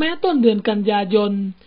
ม้ต้นเดือนกันยายน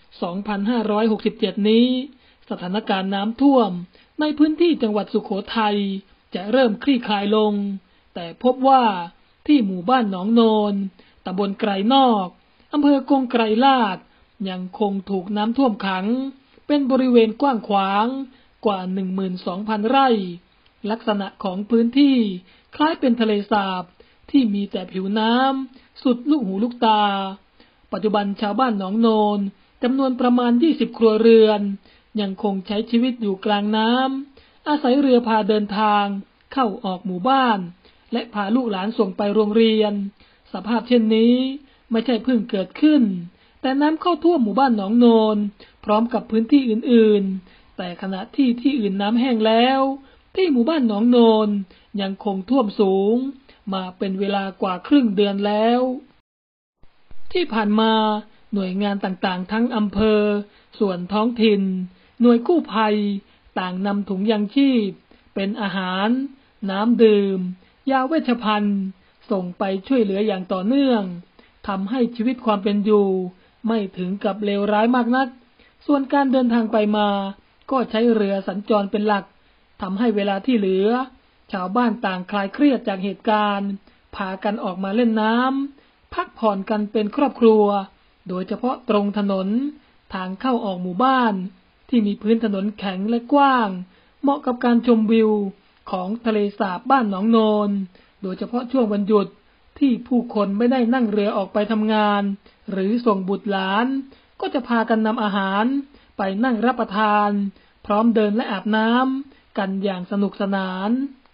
2567 นี้สถานการณ์น้ำท่วมในพื้นที่จังหวัดสุโขทัยจะเริ่มคลี่คลายลงแต่พบว่าที่หมู่บ้านหนองโนนตำบลไกรนอกอำเภอกงไกรลาษฎร์ยังคงถูกน้ำท่วมขังเป็นบริเวณกว้างขวางกว่า 12,000 ไร่ลักษณะของพื้นที่คล้ายเป็นทะเลสาบที่มีแต่ผิวน้ำสุดลูกหูลูกตาปัจจุบันชาวบ้านหนองโนนจำนวนประมาณ 20 ครัวเรือนยังคงใช้ชีวิตอยู่กลางน้ำอาศัยเรือพาเดินทางเข้าออกหมู่บ้านและพาลูกหลานส่งไปโรงเรียนสภาพเช่นนี้ไม่ใช่เพิ่งเกิดขึ้นแต่น้ำเข้าท่วมหมู่บ้านหนองโนนพร้อมกับพื้นที่อื่นๆแต่ขณะที่อื่นน้ำแห้งแล้วที่หมู่บ้านหนองโนนยังคงท่วมสูงมาเป็นเวลากว่าครึ่งเดือนแล้วที่ผ่านมาหน่วยงานต่างๆทั้งอำเภอส่วนท้องถิ่นหน่วยกู้ภัยต่างนำถุงยางชีพเป็นอาหารน้ำดื่มยาเวชภัณฑ์ส่งไปช่วยเหลืออย่างต่อเนื่องทำให้ชีวิตความเป็นอยู่ไม่ถึงกับเลวร้ายมากนักส่วนการเดินทางไปมาก็ใช้เรือสัญจรเป็นหลักทำให้เวลาที่เหลือชาวบ้านต่างคลายเครียดจากเหตุการณ์พากันออกมาเล่นน้ำพักผ่อนกันเป็นครอบครัวโดยเฉพาะตรงถนนทางเข้าออกหมู่บ้านที่มีพื้นถนนแข็งและกว้างเหมาะกับการชมวิวของทะเลสาบบ้านหนองโนนโดยเฉพาะช่วงวันหยุดที่ผู้คนไม่ได้นั่งเรือออกไปทำงานหรือส่งบุตรหลานก็จะพากันนำอาหารไปนั่งรับประทานพร้อมเดินและอาบน้ำกันอย่างสนุกสนาน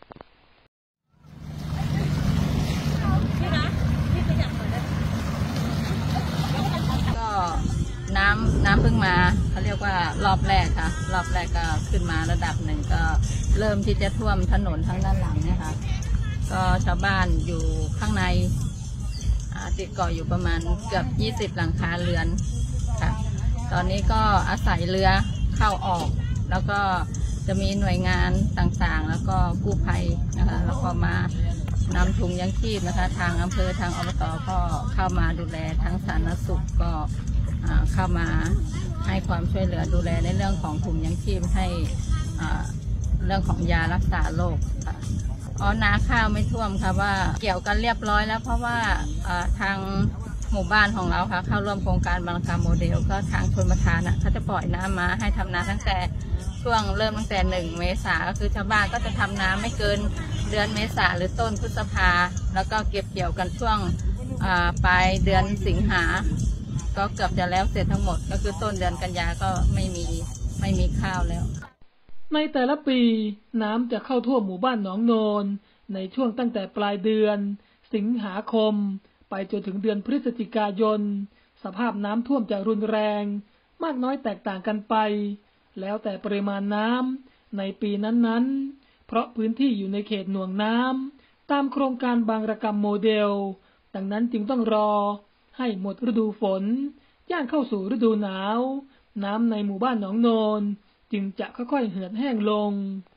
ก็น้ำเพิ่งมาเขาเรียกว่ารอบแรกค่ะรอบแรกก็ขึ้นมาระดับหนึ่งก็เริ่มที่จะท่วมถนนทั้งด้านหลังนะคะก็ชาวบ้านอยู่ข้างในติดเกาะอยู่ประมาณเกือบ20หลังคาเรือนค่ะตอนนี้ก็อาศัยเรือเข้าออกแล้วก็จะมีหน่วยงานต่างๆแล้วก็กู้ภัยนะคะแล้วก็มานำถุงยังชีพนะคะทางอำเภอทางอบต.ก็เข้ามาดูแลทั้งสาธารณสุขก็เข้ามาให้ความช่วยเหลือดูแลในเรื่องของถุงยังชีพให้เรื่องของยารักษาโรคค่ะนาข้าวไม่ท่วมค่ะว่าเกี่ยวกันเรียบร้อยแล้วเพราะว่าทางหมู่บ้านของเราค่ะเข้าร่วมโครงการบางระกำโมเดลก็ทางชลประทานเขาจะปล่อยน้ำมาให้ทำนาตั้งแต่ช่วงเริ่มตั้งแต่1 เมษายนก็คือชาวบ้านก็จะทำน้ำไม่เกินเดือนเมษาหรือต้นพฤษภาแล้วก็เก็บเกี่ยวกันช่วงปลายเดือนสิงหาก็เกือบจะแล้วเสร็จทั้งหมดก็คือต้นเดือนกันยาก็ไม่มีข้าวแล้วในแต่ละปีน้ำจะเข้าท่วมหมู่บ้านหนองโนนในช่วงตั้งแต่ปลายเดือนสิงหาคมไปจนถึงเดือนพฤศจิกายนสภาพน้ำท่วมจะรุนแรงมากน้อยแตกต่างกันไปแล้วแต่ปริมาณน้ำในปีนั้นๆเพราะพื้นที่อยู่ในเขตหน่วงน้ำตามโครงการบางระกำโมเดลดังนั้นจึงต้องรอให้หมดฤดูฝนย่างเข้าสู่ฤดูหนาวน้ำในหมู่บ้านหนองโนนจึงจะค่อยๆเหือดแห้งลง